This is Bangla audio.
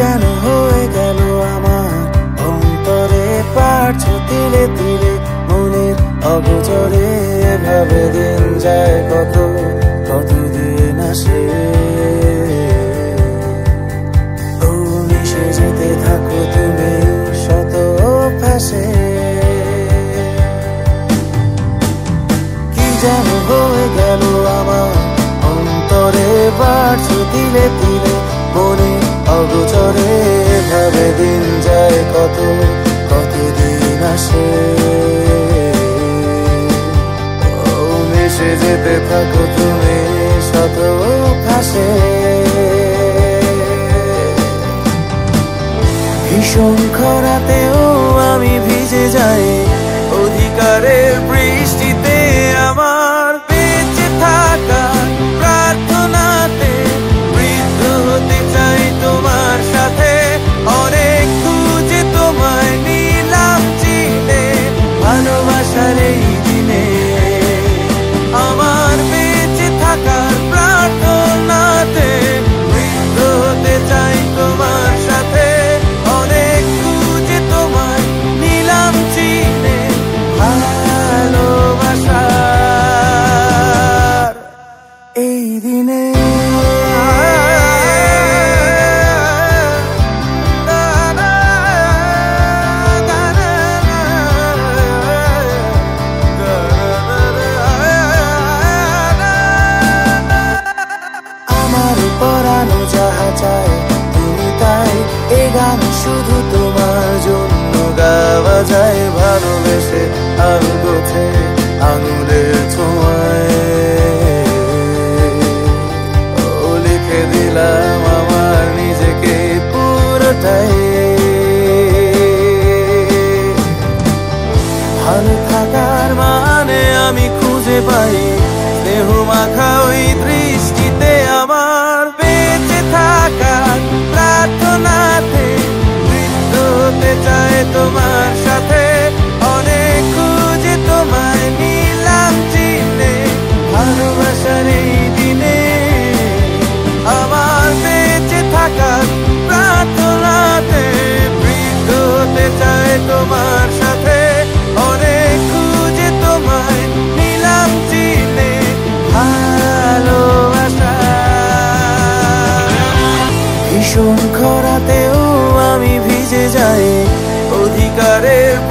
যেন হয়ে গেল আমার অন্তরে, পারছো তিলে তিলে মনের অগোচরে। এভাবে দিন যায় কত কতদিন আসে, ও মিশে যেতে থাকো তুমি শত অভ্যাসে। কি যেন হয়ে গেল আমার অন্তরে, বাড়ছো তিলে তিলে মনে অগোচরে। এভাবে দিন যায় কত কতদিন আসে, ও মিশে যেতে থাকো তুমি শত অভ্যাসে। ভীষণ খরাতেও আমি ভিজে যাই অধিকারের বৃষ্টিতে। আমার বেঁচে থাকার প্রার্থনাতে বৃদ্ধ হতে চাই তোমার সাথে। অনেক খুঁজে তোমায় নিলাম চিনে ভালোবাসার এই দিনে। আমার বেঁচে থাকার প্রার্থনাতে বৃদ্ধ হতে চাই তোমার সাথে। অনেক খুঁজে তোমায় নিলাম চিনে ভালোবাসার এই দিনে। আমার পরানো যাহা চায় তুমি তাই, এ গান শুধু তোমার জন্য গাওয়া যায়। ভালোবেসে আর গোছে আঙুলের ছোঁয়ায়, ও লিখে দিলাম আমার নিজেকে পুরোটাই। ভালো থাকার মানে আমি খুঁজে পাই স্নেহ মাখা ওই দৃষ্টিতে। আমার বেঁচে থাকার প্রার্থনাতে বৃদ্ধ হতে চায় তোমার সাথে। অনেক খুঁজে তোমায় নিলাম চিনে ভালোবাসার এই দিনে। আমার বেঁচে থাকার প্রার্থনাতে বৃদ্ধ হতে চায় তোমার সাথে। অনেক খুঁজে তোমায় নিলাম চিনে ভালোবাসা। ভীষণ খরাতেও আমি ভিজে যাই অধিকারের